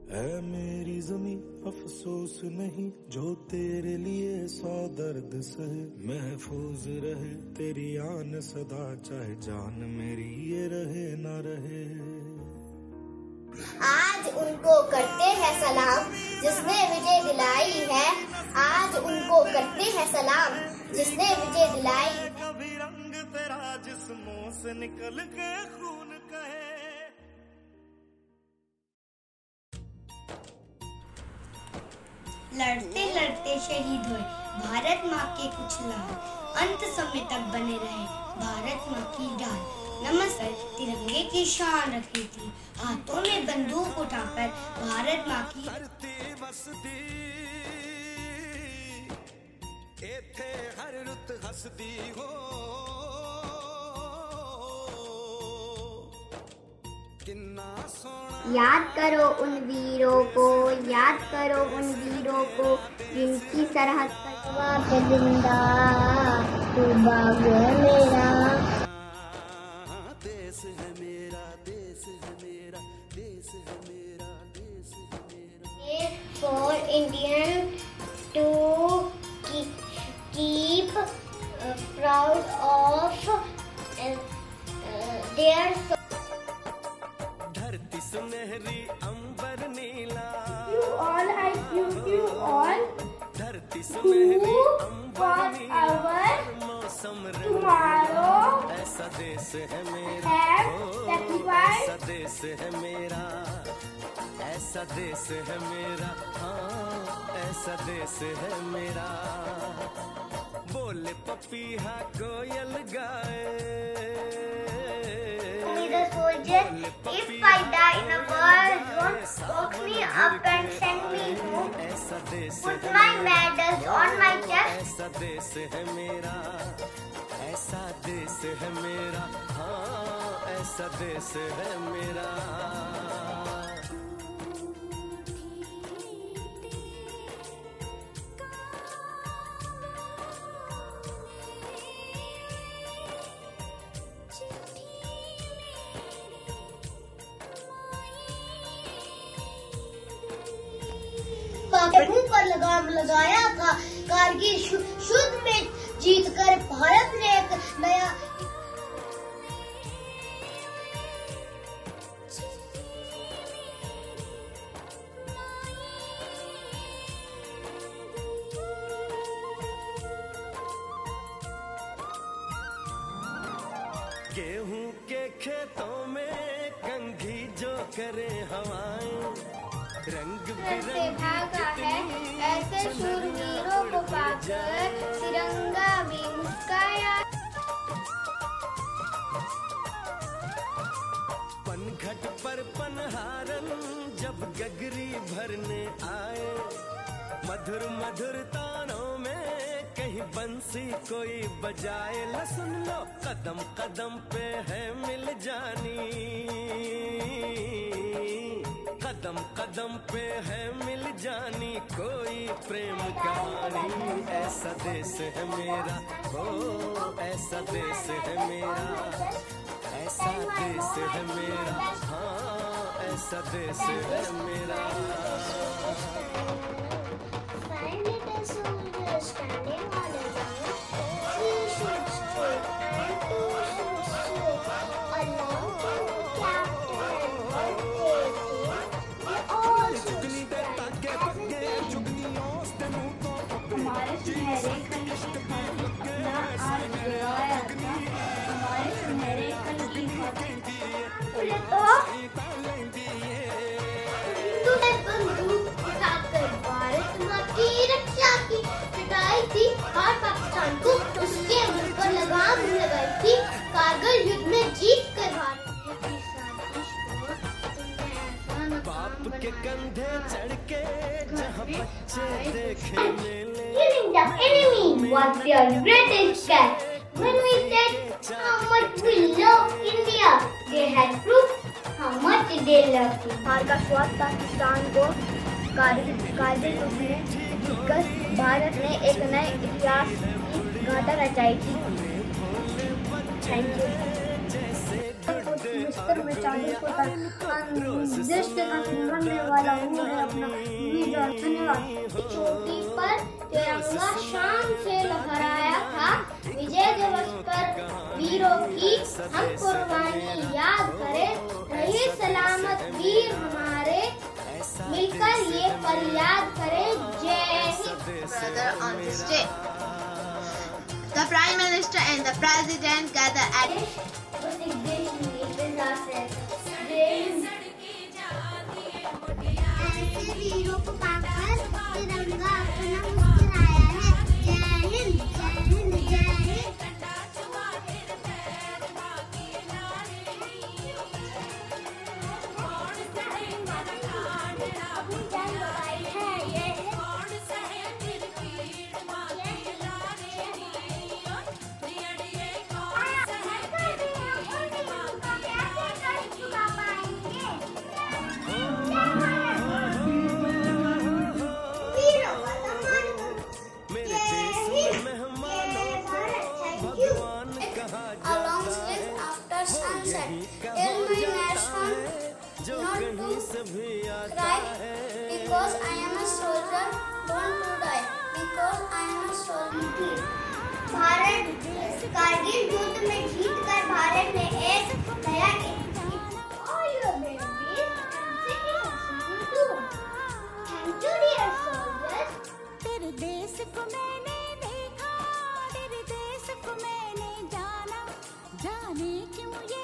ऐ मेरी ज़मीं अफसोस नहीं जो तेरे लिए 100 दर्द सहे, महफूज रहे तेरी आन सदा चाहे जान मेरी ये रहे ना रहे। आज उनको करते हैं सलाम जिसने विजय दिलाई है, आज उनको करते हैं सलाम जिसने विजय दिलाई। कभी रंग तेरा जिस्मों से निकल के खून कहे। लड़ते लड़ते शहीद हुए भारत माँ के कुछ लाल, अंत समय तक बने रहे भारत माँ की डाल। नमस्कार तिरंगे की शान रखी थी, हाथों में बंदूक उठाकर भारत माँ की बसदी एथे हर रुत हसदी हो, किन्ना सोना। याद करो उन वीरों को, याद करो उन वीरों को जिनकी सरहद पर जिंदा तू बाग मेरा। देश है मेरा, देश है मेरा, देश है मेरा, देश है मेरा। For Indian to keep proud of their धरती सुनहरी अंबर नीला, you all, I give you all धरती सुनहरी अंबर for नीला, our मौसम tomorrow ऐसा देश है मेरा, have sacrificed ऐसा देश है मेरा, ऐसा देश है मेरा, हाँ ऐसा देश है मेरा। बोले पपीहा कोयल गाए, the soldier, if I die in a war zone, woke me up and send me home, put my medals on my chest. ऐसा देश है मेरा, ऐसा देश है मेरा, हाँ ऐसा देश है मेरा। मुंह पर लगाम लगाया कारगिल शुद्ध में जीतकर भारत ने एक नया गेहूं के खेतों में कंघी जो करे हवाएं, रंग से भागा है ऐसे शूरवीरों को पाकर तिरंगा भी मुस्काया। पनघट पर पनहारन जब गगरी भरने आए, मधुर मधुर तानों में कहीं बंसी कोई बजाए। ल सुन लो कदम कदम पे है मिल जानी, कदम कदम पे है मिल जानी कोई प्रेम कहानी। ऐसा देश है मेरा, हो ऐसा देश है मेरा, ऐसा देश है मेरा, हाँ ऐसा देश है मेरा। हमारे सुनहरे खंड की खातिर अपना आज गवाया था, हमारे सुनहरे खंड की खातिर तूने बंदूक उठाकर भारत माँ की रक्षा की, पिटाई थी और पाकिस्तान को उसके मुंह पर लगाम लगाई थी। कारगिल युद्ध में जीत कर भारत की साजिश को तुमने ऐसा नाकाम के कंधे चढ़ के जहाँ बच्चे देखे मेले, killing the enemy was their greatest care. When we said how much we love India, they had proved how much they loved it. हार का स्वाद था किसान को कारगिल युद्ध में जीतकर भारत ने एक नए इतिहास की गाथा रचाई थी। Thank you. अस्तर में चादर को देश के खातिर लड़ने वाला वो है अपना वीर। धन्यवाद। चोटी पर तिरंगा शान से लहराया था, विजय दिवस पर वीरों की हम कुर्बानी याद करें, रहे सलामत वीर हमारे, मिलकर ये फरियाद करें, जय Hind. Brother, on this day, the Prime Minister and the President gather at वीरों को पाकर तिरंगा अपना मुस्कुराया है, जय हिंद जय हिंद जय Hind. Along sleep after sunset, tell my nation not to cry, because I am a soldier, born to die, because I am a soldier. Bharat Kargil युद्ध में जीतकर भारत ने एक नया तेरे देश को मैंने देखा, तेरे देश को मैंने जाना, जाने क्यों ये